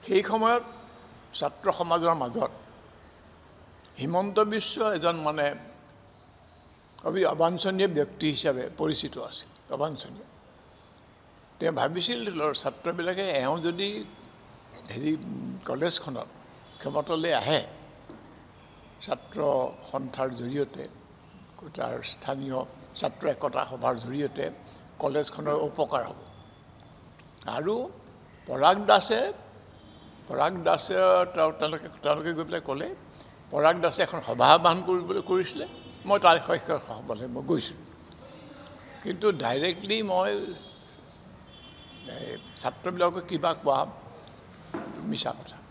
সেই সময়ত ছাত্ৰ সমাজৰ মাজত হিমন্ত বিশ্ব এজন মানে অবাঞ্ছনীয় ব্যক্তি হিচাপে পৰিচিত আছিল অবাঞ্ছনীয় তেওঁ ভাবিছিল ছাত্ৰবিলাকে এওঁ যদি হেৰি কলেজখনত ক্ষমতালৈ আহে ছাত্ৰ সন্থাৰ জৰিয়তে তাৰ স্থানীয় ছাত্ৰ একতা সভাৰ জৰিয়তে কলেজখনৰ উপকাৰ হ'ব আৰু পৰাগ দাসে তেওঁলোকে গৈ পেলাই ক'লে পৰাগ দাসে এখন সভা আহ্বান কৰিছিলে মই তাৰ সভালৈ মই গৈছিলোঁ কিন্তু ডাইৰেক্টলি মই ছাত্ৰবিলাকক কিবা কোৱা মিছা কথা